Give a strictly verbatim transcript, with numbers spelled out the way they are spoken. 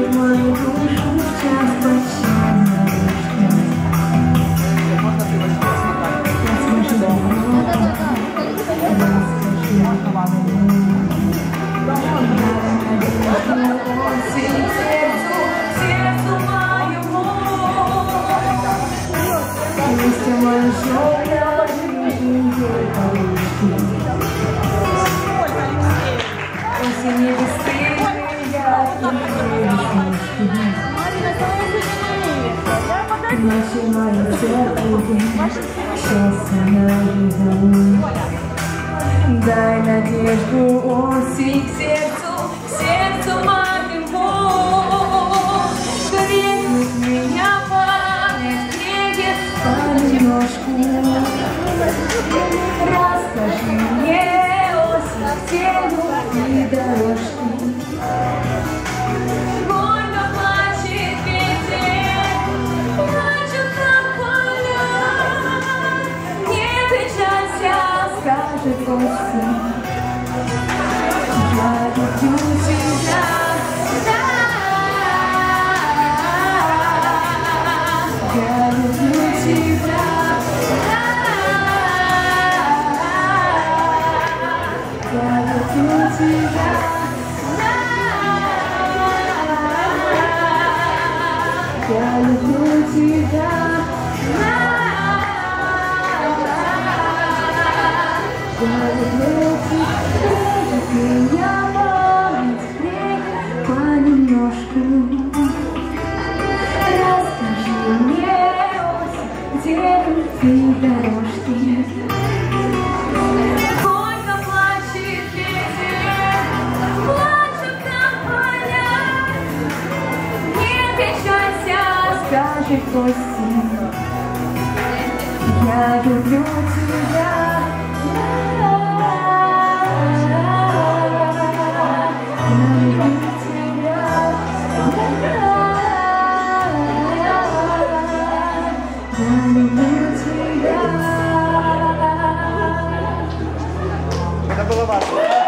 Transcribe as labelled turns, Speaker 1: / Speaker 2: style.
Speaker 1: мою душу в час пощады. Наши мои сейчас наверху. Дай надежду, осень, к сердцу, к сердцу моему. Греет меня память, греет понемножку. Расскажи мне, осень, тему и дорожки. Скажет осень, я люблю тебя, я люблю тебя, я люблю тебя, я люблю тебя. Я люблю тебя, меня память греет понемножку. Расскажи мне, осень, где ты дорожки. Сколько плачет ветер, плачут там поля. Не печалься, скажет осень, я люблю тебя.
Speaker 2: Это было важно.